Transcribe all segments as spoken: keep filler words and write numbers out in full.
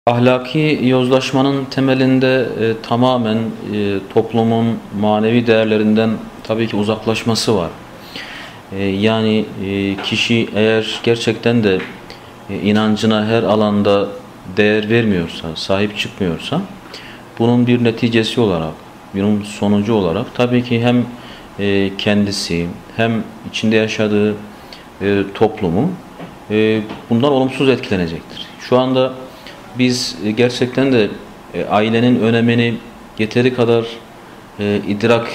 Ahlaki yozlaşmanın temelinde e, tamamen e, toplumun manevi değerlerinden tabii ki uzaklaşması var. E, yani e, kişi eğer gerçekten de e, inancına her alanda değer vermiyorsa, sahip çıkmıyorsa, bunun bir neticesi olarak, bunun sonucu olarak tabii ki hem e, kendisi hem içinde yaşadığı e, toplumu e, bundan olumsuz etkilenecektir. Şu anda biz gerçekten de e, ailenin önemini yeteri kadar e, idrak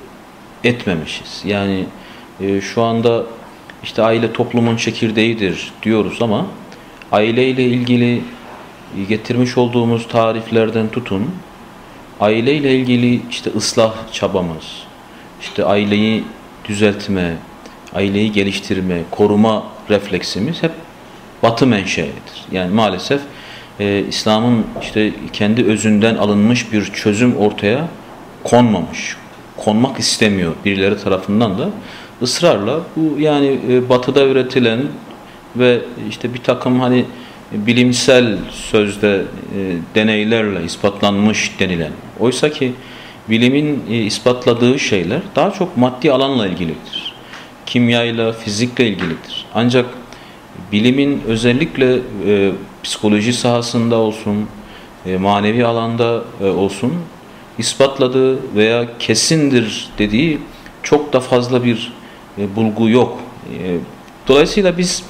etmemişiz. Yani e, şu anda işte aile toplumun çekirdeğidir diyoruz ama aileyle ilgili getirmiş olduğumuz tariflerden tutun, aileyle ilgili işte ıslah çabamız, işte aileyi düzeltme, aileyi geliştirme, koruma refleksimiz hep Batı menşelidir. Yani maalesef e, İslam'ın işte kendi özünden alınmış bir çözüm ortaya konmamış. Konmak istemiyor birileri tarafından da ısrarla. Bu yani e, Batı'da üretilen ve işte bir takım hani bilimsel sözde e, deneylerle ispatlanmış denilen. Oysa ki bilimin e, ispatladığı şeyler daha çok maddi alanla ilgilidir. Kimyayla, fizikle ilgilidir. Ancak bilimin özellikle e, psikoloji sahasında olsun, e, manevi alanda e, olsun ispatladığı veya kesindir dediği çok da fazla bir e, bulgu yok. E, dolayısıyla biz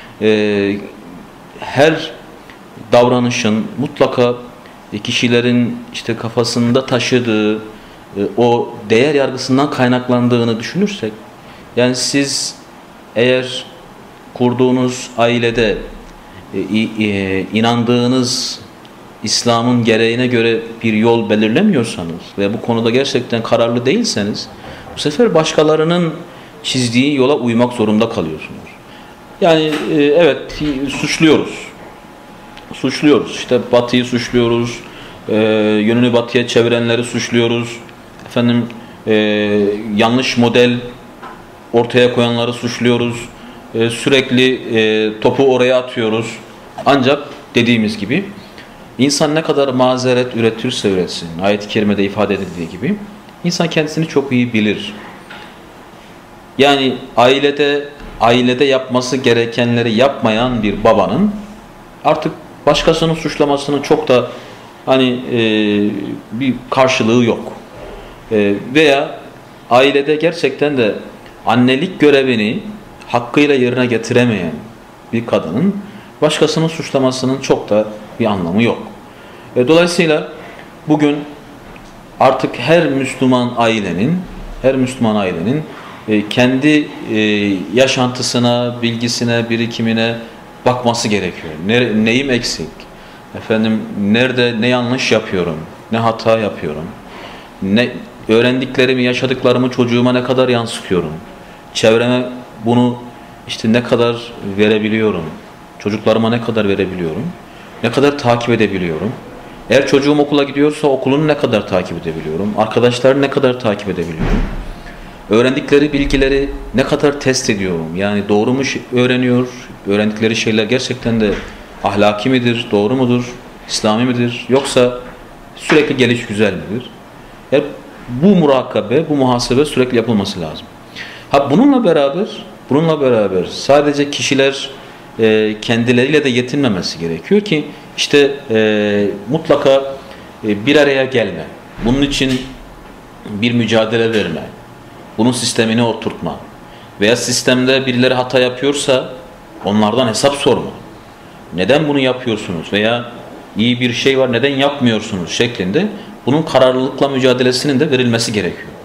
e, her davranışın mutlaka e, kişilerin işte kafasında taşıdığı e, o değer yargısından kaynaklandığını düşünürsek, yani siz eğer kurduğunuz ailede e, e, inandığınız İslam'ın gereğine göre bir yol belirlemiyorsanız ve bu konuda gerçekten kararlı değilseniz, bu sefer başkalarının çizdiği yola uymak zorunda kalıyorsunuz. Yani e, evet suçluyoruz. Suçluyoruz. İşte Batı'yı suçluyoruz. E, yönünü Batı'ya çevirenleri suçluyoruz. Efendim e, yanlış model ortaya koyanları suçluyoruz. E, sürekli e, topu oraya atıyoruz. Ancak dediğimiz gibi insan ne kadar mazeret üretirse üretsin, ayet-i kerimede ifade edildiği gibi, insan kendisini çok iyi bilir. Yani ailede ailede yapması gerekenleri yapmayan bir babanın artık başkasının suçlamasının çok da hani e, bir karşılığı yok. E, veya ailede gerçekten de annelik görevini hakkıyla yerine getiremeyen bir kadının başkasının suçlamasının çok da bir anlamı yok. E, dolayısıyla bugün artık her Müslüman ailenin her Müslüman ailenin e, kendi e, yaşantısına, bilgisine, birikimine bakması gerekiyor. Ne, neyim eksik? Efendim nerede ne yanlış yapıyorum? Ne hata yapıyorum? Ne öğrendiklerimi, yaşadıklarımı çocuğuma ne kadar yansıtıyorum? Çevreme bunu işte ne kadar verebiliyorum? Çocuklarıma ne kadar verebiliyorum? Ne kadar takip edebiliyorum? Eğer çocuğum okula gidiyorsa okulunu ne kadar takip edebiliyorum? Arkadaşlarını ne kadar takip edebiliyorum? Öğrendikleri bilgileri ne kadar test ediyorum? Yani doğru mu öğreniyor? Öğrendikleri şeyler gerçekten de ahlaki midir? Doğru mudur? İslami midir? Yoksa sürekli geliş güzel midir? Yani bu murakabe, bu muhasebe sürekli yapılması lazım. Ha bununla beraber, bununla beraber sadece kişiler e, kendileriyle de yetinmemesi gerekiyor ki işte e, mutlaka e, bir araya gelme. Bunun için bir mücadele verme. Bunun sistemini oturtma. Veya sistemde birileri hata yapıyorsa onlardan hesap sorma. Neden bunu yapıyorsunuz? Veya iyi bir şey var neden yapmıyorsunuz şeklinde bunun kararlılıkla mücadelesinin de verilmesi gerekiyor.